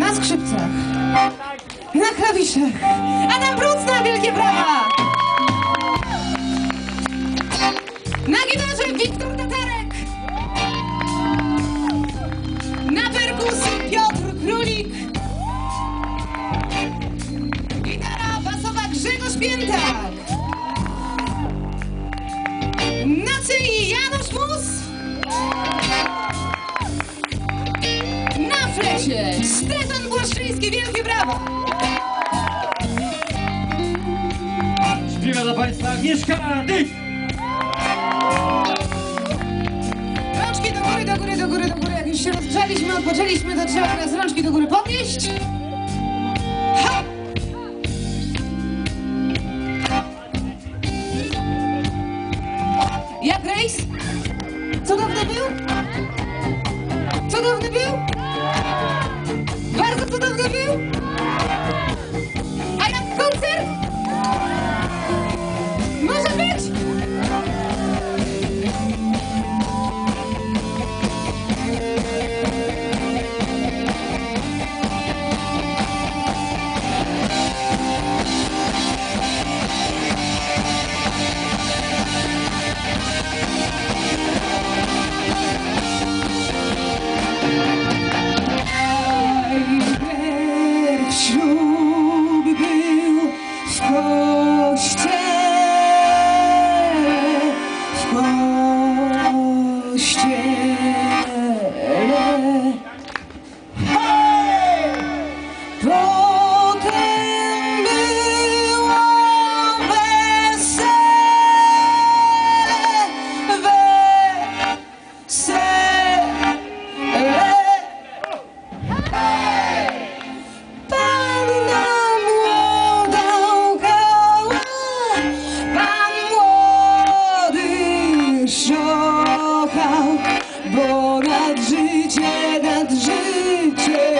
Na skrzypcach, na klawiszach, Adam Brucna, wielkie brawa! Na gitarze Wiktor Tatarek, na perkusji Piotr Królik, gitara basowa Grzegorz Piętak, na cyi Janusz Mus, na flecie Stefan Błaszczyński, wielkie brawa! Śpiewa dla Państwa Agnieszka Dych. Rączki do góry, do góry, do góry, do góry. Jak już się rozgrzaliśmy, odpoczęliśmy, to trzeba teraz rączki do góry podnieść. Ha! Jak Grace? Cudowny był? Cudowny był? Bardzo cudowny był? A jak koncert? Może być? Ślub był w kościele, w kościele. Potem było wesele, wesele. Bo nad życie